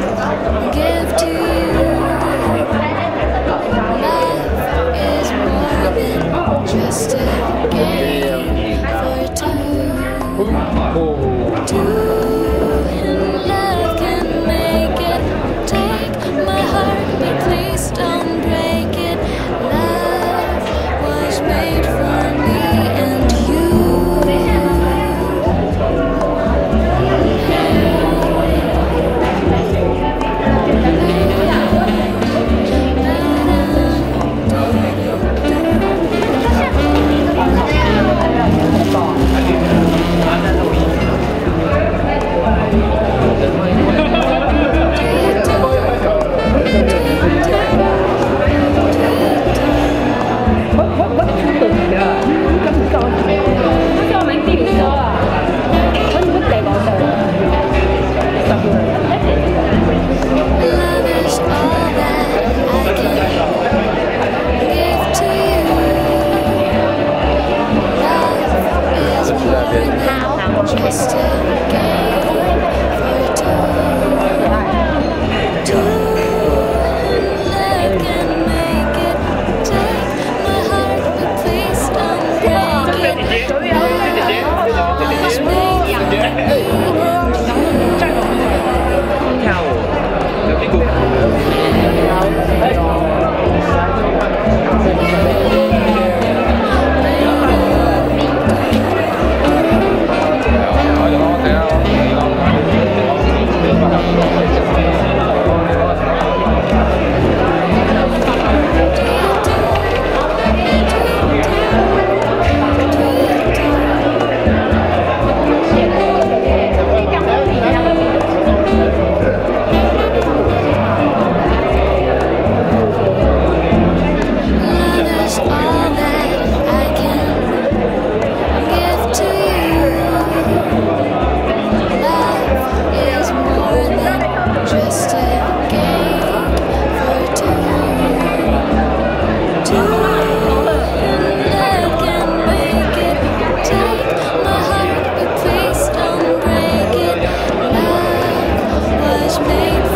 give to you. Love is more than just a game for two. Two in love can make it. Take my heart, but please don't break it. Love was made for me and you. Just a game for two. Two love can make it. Take my heart, but please don't break it. Love was made for me and you. 跳舞，有屁股。Made